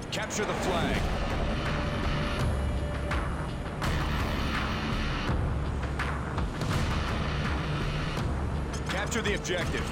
Capture the flag. Capture the objective.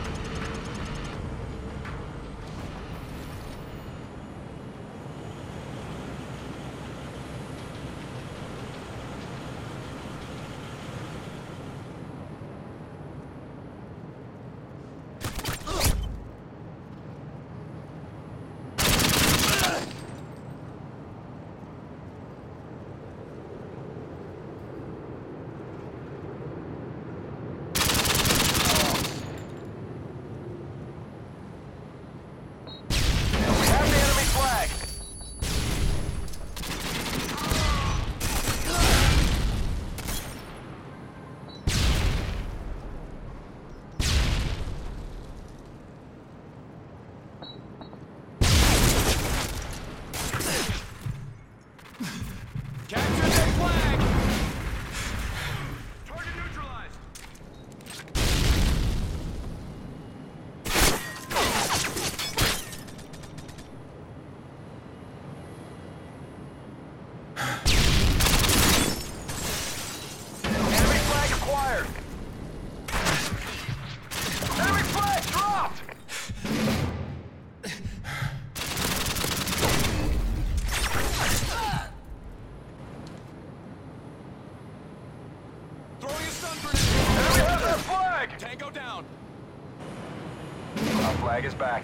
Flag is back.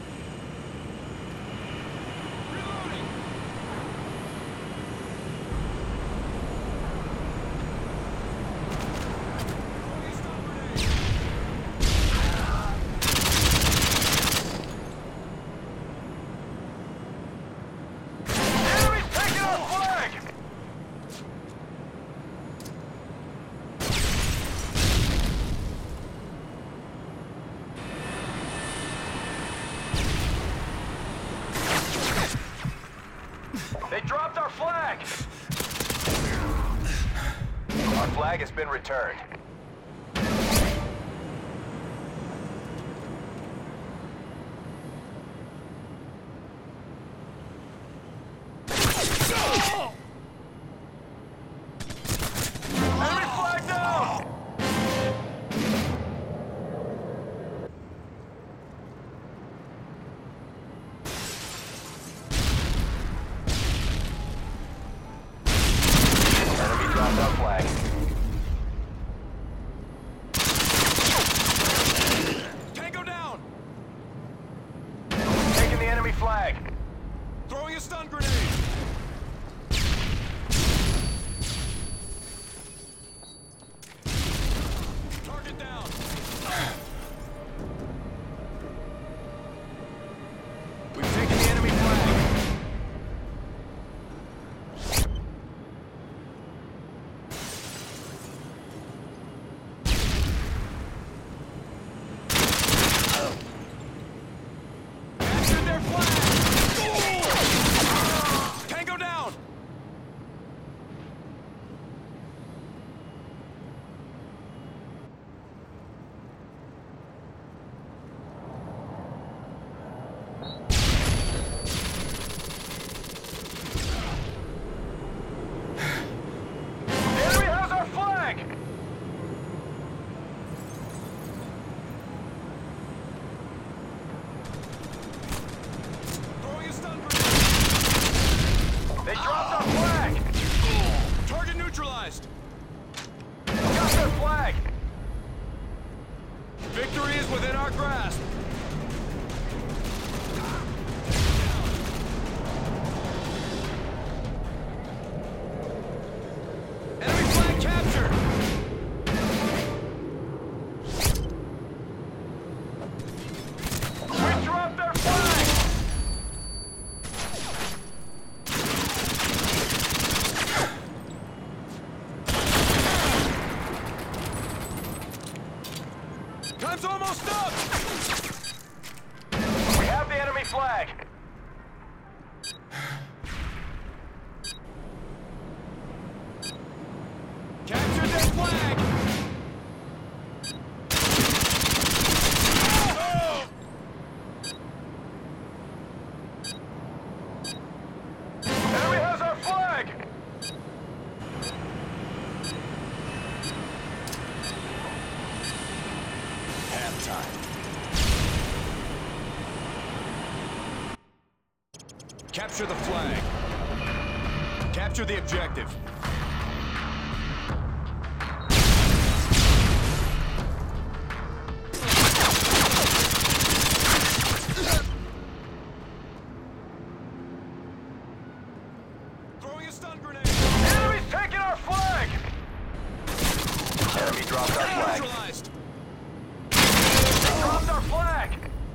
They dropped our flag! Our flag has been returned. Enemy flag down! Our flag. Tango down! Taking the enemy flag. Throwing a stun grenade! Target down! We've taken the enemy flag! They dropped our flag! Target neutralized! Got their flag! Victory is within our grasp! Enemy flag captured! We dropped their flag! Time's almost up! We have the enemy flag! Capture their flag! Capture the flag. Capture the objective. Throwing a stun grenade. Enemy's taking our flag! Enemy dropped our flag. Neutralized. They dropped our flag!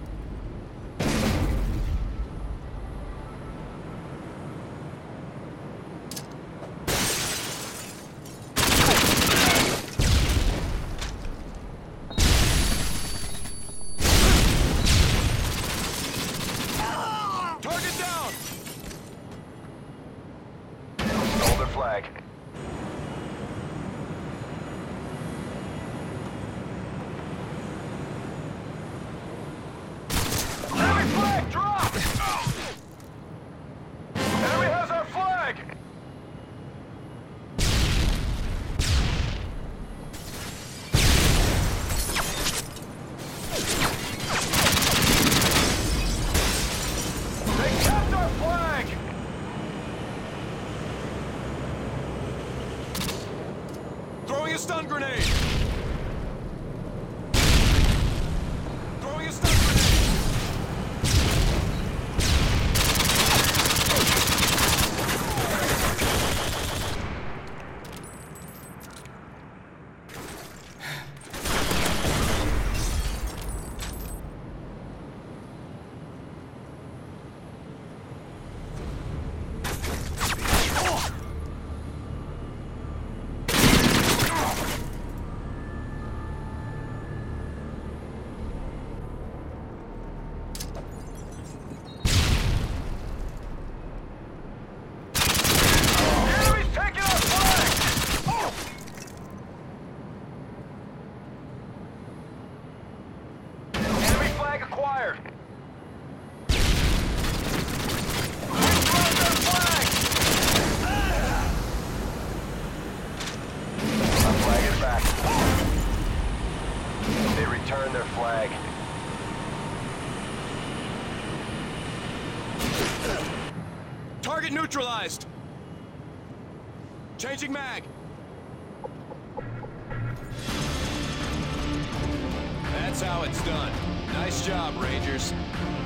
Target down. Stole their flag. Enemy flag dropped! Enemy has our flag! They kept our flag! Throwing a stun grenade. Throwing a stun grenade. Enemy's taking our flag! Enemy flag acquired! We dropped our flag! Our flag is back. They returned their flag. Target neutralized. Changing mag. That's how it's done. Nice job, Rangers.